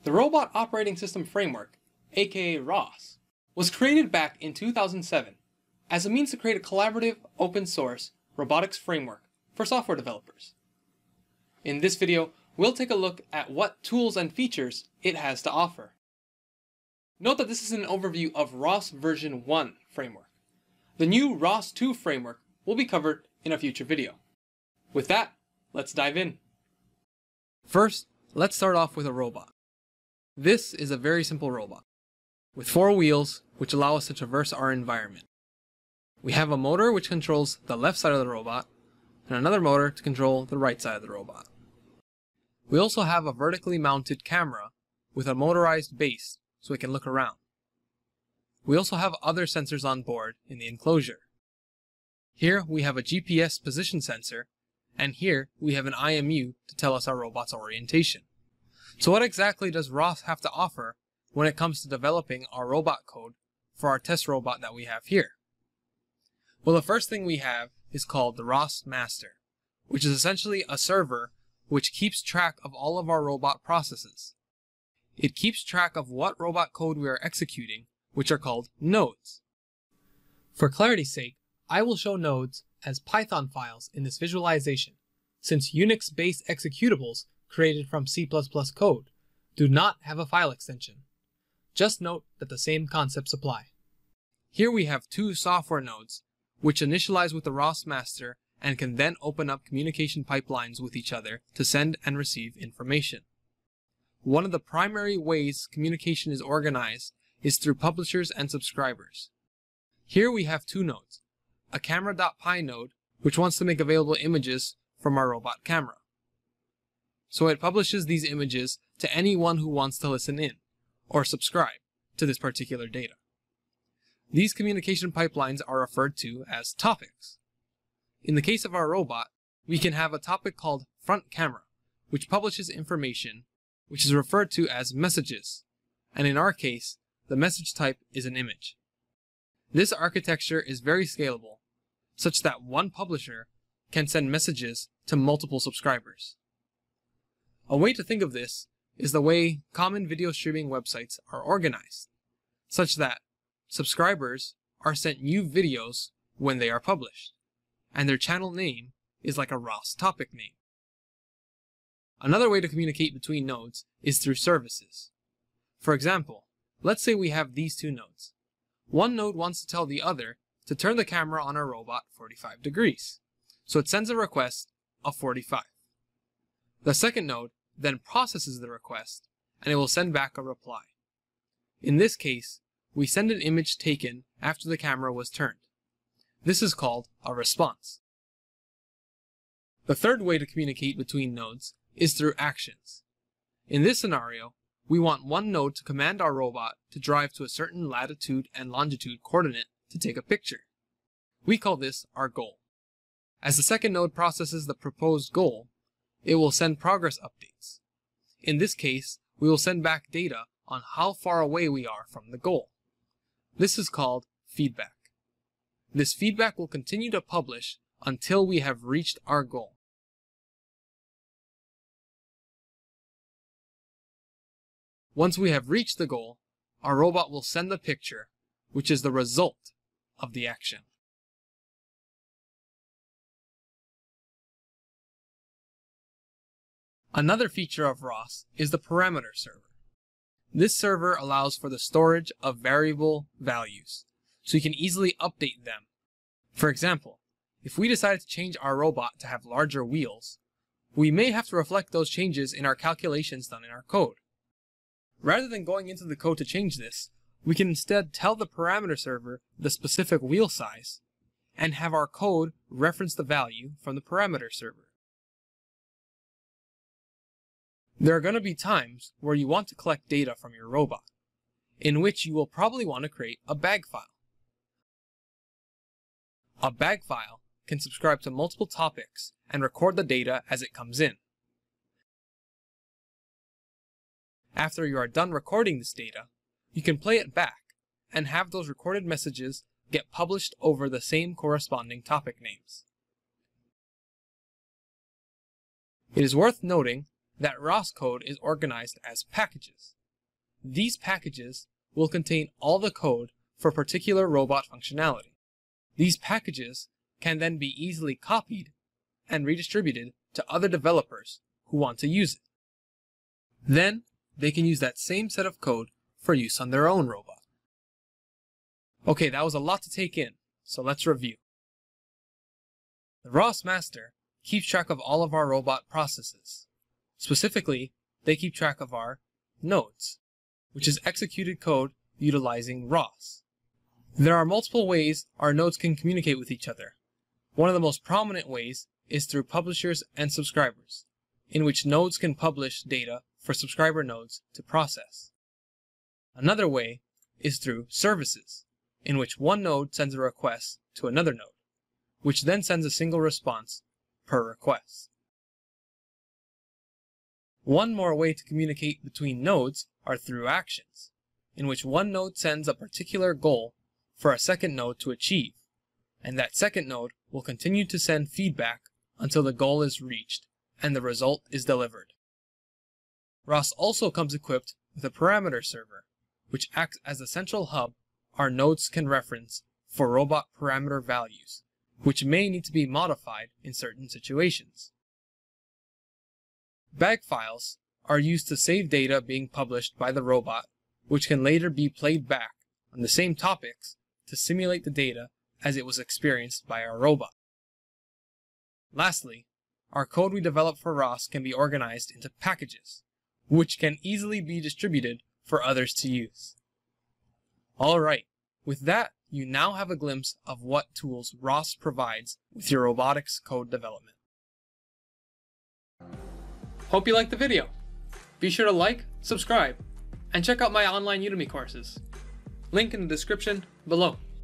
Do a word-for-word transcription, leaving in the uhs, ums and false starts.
The Robot Operating System Framework, aka R O S, was created back in two thousand seven as a means to create a collaborative, open-source robotics framework for software developers. In this video, we'll take a look at what tools and features it has to offer. Note that this is an overview of R O S version one framework. The new R O S two framework will be covered in a future video. With that, let's dive in. First, let's start off with a robot. This is a very simple robot, with four wheels which allow us to traverse our environment. We have a motor which controls the left side of the robot, and another motor to control the right side of the robot. We also have a vertically mounted camera with a motorized base so it can look around. We also have other sensors on board in the enclosure. Here we have a G P S position sensor, and here we have an I M U to tell us our robot's orientation. So what exactly does R O S have to offer when it comes to developing our robot code for our test robot that we have here? Well, the first thing we have is called the R O S master, which is essentially a server which keeps track of all of our robot processes. It keeps track of what robot code we are executing, which are called nodes. For clarity's sake, I will show nodes as Python files in this visualization, since Unix-based executables created from C plus plus code do not have a file extension. Just note that the same concepts apply. Here we have two software nodes, which initialize with the R O S master and can then open up communication pipelines with each other to send and receive information. One of the primary ways communication is organized is through publishers and subscribers. Here we have two nodes, a camera.py node, which wants to make available images from our robot camera. So it publishes these images to anyone who wants to listen in or subscribe to this particular data. These communication pipelines are referred to as topics. In the case of our robot, we can have a topic called front camera, which publishes information which is referred to as messages, and in our case, the message type is an image. This architecture is very scalable, such that one publisher can send messages to multiple subscribers. A way to think of this is the way common video streaming websites are organized, such that subscribers are sent new videos when they are published, and their channel name is like a R O S topic name. Another way to communicate between nodes is through services. For example, let's say we have these two nodes. One node wants to tell the other to turn the camera on our robot forty-five degrees, so it sends a request of forty-five. The second node then processes the request, and it will send back a reply. In this case, we send an image taken after the camera was turned. This is called a response. The third way to communicate between nodes is through actions. In this scenario, we want one node to command our robot to drive to a certain latitude and longitude coordinate to take a picture. We call this our goal. As the second node processes the proposed goal, it will send progress updates. In this case, we will send back data on how far away we are from the goal. This is called feedback. This feedback will continue to publish until we have reached our goal. Once we have reached the goal, our robot will send the picture, which is the result of the action. Another feature of R O S is the parameter server. This server allows for the storage of variable values, so you can easily update them. For example, if we decided to change our robot to have larger wheels, we may have to reflect those changes in our calculations done in our code. Rather than going into the code to change this, we can instead tell the parameter server the specific wheel size and have our code reference the value from the parameter server. There are going to be times where you want to collect data from your robot, in which you will probably want to create a bag file. A bag file can subscribe to multiple topics and record the data as it comes in. After you are done recording this data, you can play it back and have those recorded messages get published over the same corresponding topic names. It is worth noting that R O S code is organized as packages. These packages will contain all the code for particular robot functionality. These packages can then be easily copied and redistributed to other developers who want to use it. Then, they can use that same set of code for use on their own robot. Okay, that was a lot to take in, so let's review. The R O S master keeps track of all of our robot processes. Specifically, they keep track of our nodes, which is executed code utilizing R O S. There are multiple ways our nodes can communicate with each other. One of the most prominent ways is through publishers and subscribers, in which nodes can publish data for subscriber nodes to process. Another way is through services, in which one node sends a request to another node, which then sends a single response per request. One more way to communicate between nodes are through actions, in which one node sends a particular goal for a second node to achieve, and that second node will continue to send feedback until the goal is reached and the result is delivered. R O S also comes equipped with a parameter server, which acts as the central hub our nodes can reference for robot parameter values, which may need to be modified in certain situations. Bag files are used to save data being published by the robot, which can later be played back on the same topics to simulate the data as it was experienced by our robot. Lastly, our code we develop for R O S can be organized into packages, which can easily be distributed for others to use. Alright, with that, you now have a glimpse of what tools R O S provides with your robotics code development. Hope you liked the video. Be sure to like, subscribe, and check out my online Udemy courses. Link in the description below.